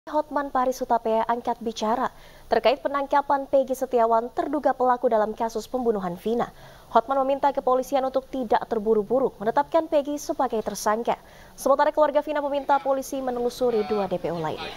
Hotman Paris Hutapea angkat bicara terkait penangkapan Peggy Setiawan terduga pelaku dalam kasus pembunuhan Vina. Hotman meminta kepolisian untuk tidak terburu-buru menetapkan Peggy sebagai tersangka. Sementara keluarga Vina meminta polisi menelusuri 2 DPO lainnya.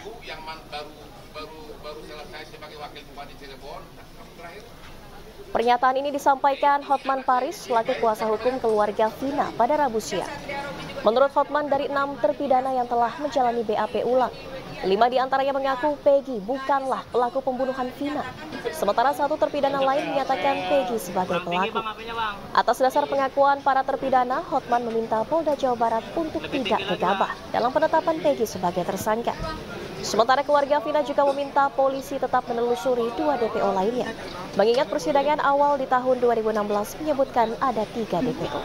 Pernyataan ini disampaikan Hotman Paris selaku kuasa hukum keluarga Vina pada Rabu siang. Menurut Hotman, dari 6 terpidana yang telah menjalani BAP ulang, 5 diantaranya mengaku Peggy bukanlah pelaku pembunuhan Vina. Sementara 1 terpidana lain menyatakan Peggy sebagai pelaku. Atas dasar pengakuan para terpidana, Hotman meminta Polda Jawa Barat untuk tidak gegabah dalam penetapan Peggy sebagai tersangka. Sementara keluarga Vina juga meminta polisi tetap menelusuri 2 DPO lainnya. Mengingat persidangan awal di tahun 2016 menyebutkan ada 3 DPO.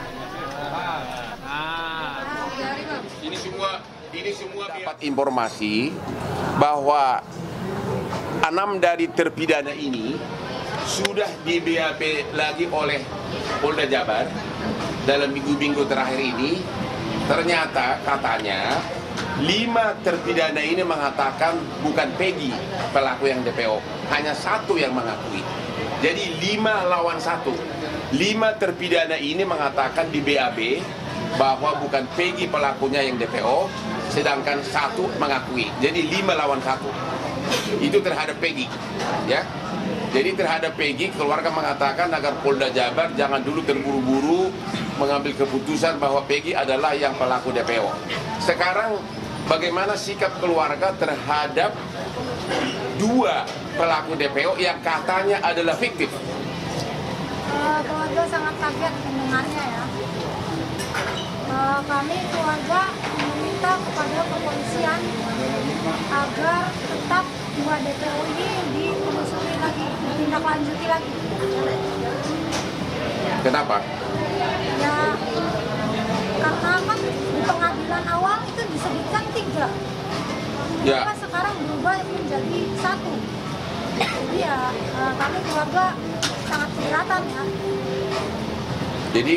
Ini semua dapat informasi bahwa 6 dari terpidana ini sudah di BAP lagi oleh Polda Jabar dalam minggu-minggu terakhir ini. Ternyata katanya 5 terpidana ini mengatakan bukan Peggy pelaku yang DPO, hanya 1 yang mengakui. Jadi 5 lawan 1. 5 terpidana ini mengatakan di BAB bahwa bukan Peggy pelakunya yang DPO, sedangkan 1 mengakui. Jadi 5 lawan 1. Itu terhadap Peggy, ya. Jadi terhadap Peggy, keluarga mengatakan agar Polda Jabar jangan dulu terburu-buru mengambil keputusan bahwa Peggy adalah yang pelaku DPO. Sekarang bagaimana sikap keluarga terhadap 2 pelaku DPO yang katanya adalah fiktif? Keluarga sangat kaget mendengarnya ya. Kami keluarga meminta kepada kepolisian agar tetap 2 DPO ini ditelusuri lagi, ditindaklanjuti lagi. Kenapa? Ya, karena kan di pengadilan awal itu disebutkan 3. Ya. Kenapa sekarang berubah menjadi 1? Jadi ya kami keluarga sangat keberatan ya. Jadi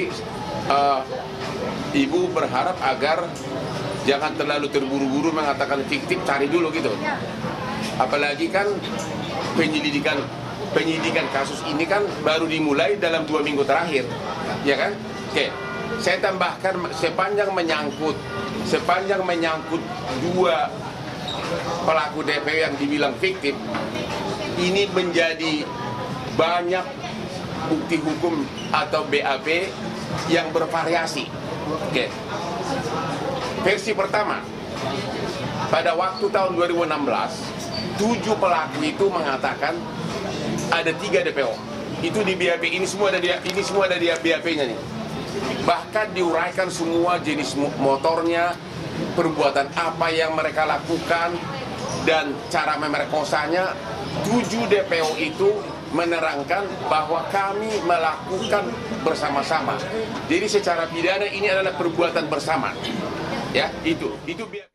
Ibu berharap agar jangan terlalu terburu-buru mengatakan fiktif, cari dulu gitu. Ya. Apalagi kan penyidikan kasus ini kan baru dimulai dalam 2 minggu terakhir, ya kan? Oke, saya tambahkan sepanjang menyangkut 2 pelaku DPO yang dibilang fiktif, ini menjadi banyak bukti hukum atau BAP yang bervariasi. Oke. Versi pertama, pada waktu tahun 2016, 7 pelaku itu mengatakan ada 3 DPO. Itu di BAP, ini semua ada di BAP-nya nih. Bahkan diuraikan semua jenis motornya, perbuatan apa yang mereka lakukan, dan cara memerkosanya. 7 DPO itu menerangkan bahwa kami melakukan bersama-sama. Jadi secara pidana ini adalah perbuatan bersama. Ya, itu